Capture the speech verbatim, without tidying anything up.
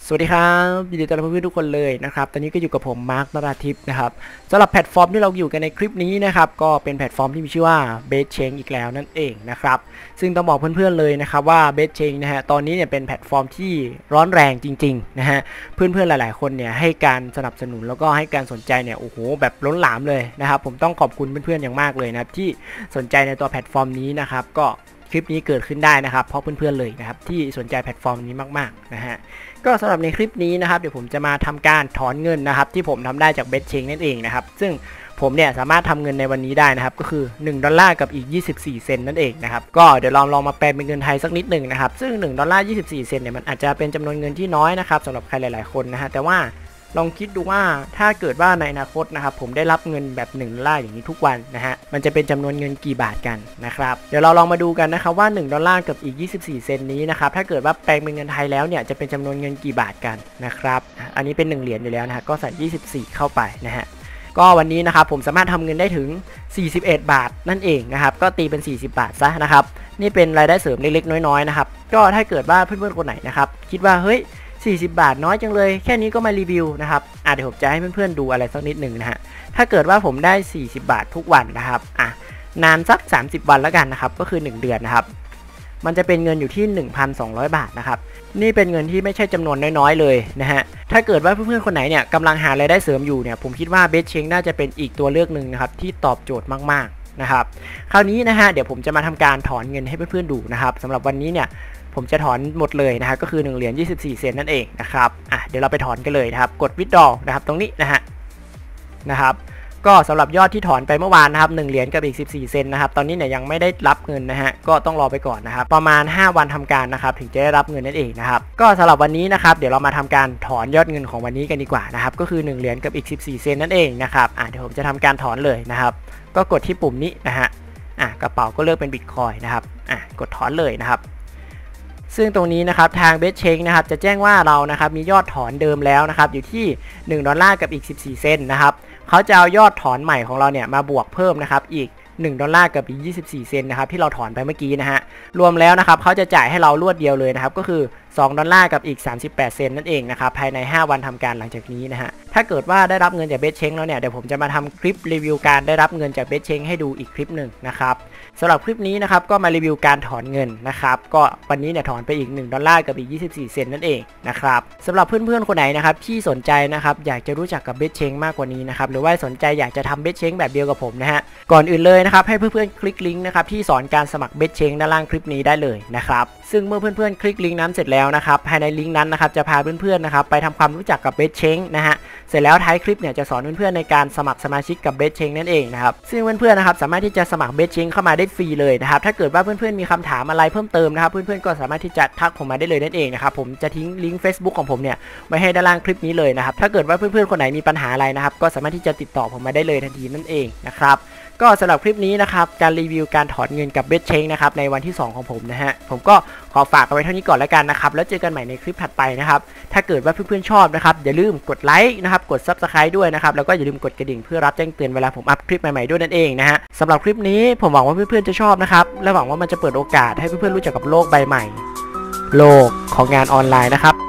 สวัสดีครับยินดีต้อนรับเพื่อนๆทุกคนเลยนะครับตอนนี้ก็อยู่กับผมมาร์คนราธิปนะครับสำหรับแพลตฟอร์มที่เราอยู่กันในคลิปนี้นะครับก็เป็นแพลตฟอร์มที่มีชื่อว่า BestChange อีกแล้วนั่นเองนะครับซึ่งต้องบอกเพื่อนๆเลยนะครับว่า BestChange นะฮะตอนนี้เนี่ยเป็นแพลตฟอร์มที่ร้อนแรงจริงๆนะฮะเพื่อนๆหลายๆคนเนี่ยให้การสนับสนุนแล้วก็ให้การสนใจเนี่ยโอ้โหแบบล้นหลามเลยนะครับผมต้องขอบคุณเพื่อนๆอย่างมากเลยนะครับที่สนใจในตัวแพลตฟอร์มนี้นะครับก็คลิปนี้เกิดขึ้นได้นะครับเพราะเพื่อนๆเลยนะครับที่สนใจแพลตฟอร์มนี้มากๆนะฮะก็สำหรับในคลิปนี้นะครับเดี๋ยวผมจะมาทำการถอนเงินนะครับที่ผมทำได้จาก BestChange นั่นเองนะครับซึ่งผมเนี่ยสามารถทำเงินในวันนี้ได้นะครับก็คือหนึ่งดอลลาร์กับอีกยี่สิบสี่เซนต์นั่นเองนะครับก็เดี๋ยวลองลองมาแปลเป็นเงินไทยสักนิดหนึ่งนะครับซึ่งหนึ่งดอลลาร์ยี่สิบสี่เซนต์เนี่ยมันอาจจะเป็นจำนวนเงินที่น้อยนะครับสำหรับใครหลายๆคนนะฮะแต่ว่าลองคิดดูว่าถ้าเกิดว่าในอนาคตนะครับผมได้รับเงินแบบหนึ่งดอลลาร์อย่างนี้ทุกวันนะฮะมันจะเป็นจำนวนเงินกี่บาทกันนะครับเดี๋ยวเราลองมาดูกันนะครับว่าหนึ่งดอลลาร์กับอีกยี่สิบสี่เซนต์นี้นะครับถ้าเกิดว่าแปลงเป็นเงินไทยแล้วเนี่ยจะเป็นจำนวนเงินกี่บาทกันนะครับอันนี้เป็นหนึ่งเหรียญอยู่แล้วนะฮะก็ใส่ยี่สิบสี่เข้าไปนะฮะก็วันนี้นะครับผมสามารถทำเงินได้ถึงสี่สิบเอ็ดบาทนั่นเองนะครับก็ตีเป็นสี่สิบบาทซะนะครับนี่เป็นรายได้เสริมเล็กๆน้อยๆนะครับก็ถ้าเกิดว่าเพื่อนๆคนไหนนะครับคิดว่าเฮ้ยสี่สิบบาทน้อยจังเลยแค่นี้ก็มารีวิวนะครับอ่ะเดี๋ยวผมจะให้เพื่อนๆดูอะไรสักนิดหนึ่งนะฮะถ้าเกิดว่าผมได้สี่สิบบาททุกวันนะครับอ่ะนานสักสามสิบวันแล้วกันนะครับก็คือหนึ่งเดือนนะครับมันจะเป็นเงินอยู่ที่ หนึ่งพันสองร้อย บาทนะครับนี่เป็นเงินที่ไม่ใช่จำนวนน้อยๆเลยนะฮะถ้าเกิดว่าเพื่อนๆคนไหนเนี่ยกำลังหารายได้เสริมอยู่เนี่ยผมคิดว่า BestChange น่าจะเป็นอีกตัวเลือกหนึ่งนะครับที่ตอบโจทย์มากๆนะครับคราวนี้นะฮะเดี๋ยวผมจะมาทำการถอนเงินให้เพื่อนๆดูนะครับสำหรับวันนี้เนี่ยผมจะถอนหมดเลยนะฮะก็คือหนึ่งเหรียญยี่สิบสี่เซนต์นั่นเองนะครับอ่ะเดี๋ยวเราไปถอนกันเลยนะครับกด withdraw นะครับตรงนี้นะฮะนะครับก็สำหรับยอดที่ถอนไปเมื่อวานนะครับหนึ่งเหรียญกับอีกสิบสี่เซนต์นะครับตอนนี้เนี่ยยังไม่ได้รับเงินนะฮะก็ต้องรอไปก่อนนะครับประมาณห้าวันทำการนะครับถึงจะได้รับเงินนั่นเองนะครับก็สำหรับวันนี้นะครับเดี๋ยวเรามาทำการถอนยอดเงินของวันนี้กันดีกว่านะครับก็คือหนึ่งเหรียญกับอีกสิบสี่เซนต์นั่นเองนะครับอ่ะเดี๋ยวผมจะทำการถอนเลยนะครับก็กดที่ปุ่มนี้นะฮะอ่ะกระเป๋าก็เลือกเป็น Bitcoin นะครับอ่ะกดถอนเลยนะครับซึ่งตรงนี้นะครับทาง BestChange นะครับจะแจ้งว่าเรานะครับมียอดถอนเดิมแล้วนะครับอยู่ที่หนึ่งดอลลาร์กับอีกสิบสี่เซนต์นะครับเขาจะเอายอดถอนใหม่ของเราเนี่ยมาบวกเพิ่มนะครับอีกหนึ่งดอลลาร์กับอีกยี่สิบสี่เซนต์นะครับที่เราถอนไปเมื่อกี้นะฮะรวมแล้วนะครับเขาจะจ่ายให้เรารวดเดียวเลยนะครับก็คือสองดอลลาร์กับอีกสามสิบแปดเซนต์นั่นเองนะครับภายในห้าวันทำการหลังจากนี้นะฮะถ้าเกิดว่าได้รับเงินจาก BestChange แล้วเนี่ยเดี๋ยวผมจะมาทำคลิปรีวิวการได้รับเงินจาก BestChange ให้ดูอีกคลิปหนึ่งนะครับสำหรับคลิปนี้นะครับก็มารีวิวการถอนเงินนะครับก็วันนี้เนี่ยถอนไปอีกหนึ่งดอลลาร์กับอีกยี่สิบสี่เซนต์นั่นเองนะครับสำหรับเพื่อนๆคนไหนนะครับที่สนใจนะครับอยากจะรู้จักกับ BestChange มากกว่านี้นะครับหรือว่าสนใจอยากจะทำ BestChange แบบเดียวกับผมนะฮะก่อนอื่นเลยนะครับให้เพื่อนๆคลิกลิงก์นะครับที่สอนการสมัคร BestChange ด้านล่างคลิปนี้ได้เลยนะครับซึ่งเมื่อเพื่อนๆคลิกลิงก์นั้นเสร็จแล้วนะครับภายในลิงก์นั้นนะครับจะพาเพื่อนๆนะครับไปทำความรู้จักกับ BestChange นะฮะเสร็จแล้วท้ายคลิปเนี่ยจะสอนเพื่อนๆในการสมัครสมาชิกกับ BestChange นั่นเองนะครับซึ่งเพื่อนๆนะครับสามารถที่จะสมัคร BestChange เข้ามาได้ฟรีเลยนะครับถ้าเกิดว่าเพื่อนๆมีคำถามอะไรเพิ่มเติมนะครับเพื่อนๆก็สามารถที่จะทักผมมาได้เลยนั่นเองนะครับผมจะทิ้งลิงก์ Facebook ของผมเนี่ยไว้ให้ด้านล่างคลิปนี้เลยนะครับถ้าเกิดว่าเพื่อนๆคนไหนมีปัญหาอะไรนะครับก็สามารถที่จะติดต่อผมมาได้เลยทันทีนั่นเองนะครับก็สำหรับคลิปนี้นะครับการรีวิวการถอนเงินกับ BestChange นะครับในวันที่สองของผมนะฮะผมก็ขอฝากเอาไว้เท่านี้ก่อนแล้วกันนะครับแล้วเจอกันใหม่ในคลิปถัดไปนะครับถ้าเกิดว่าเพื่อนๆชอบนะครับอย่าลืมกดไลค์นะครับกด ซับสไครบ์ ด้วยนะครับแล้วก็อย่าลืมกดกระดิ่งเพื่อรับแจ้งเตือนเวลาผมอัพคลิปใหม่ๆด้วยนั่นเองนะฮะสำหรับคลิปนี้ผมหวังว่าเพื่อนๆจะชอบนะครับและหวังว่ามันจะเปิดโอกาสให้เพื่อนๆรู้จักกับโลกใบใหม่โลกของงานออนไลน์นะครับ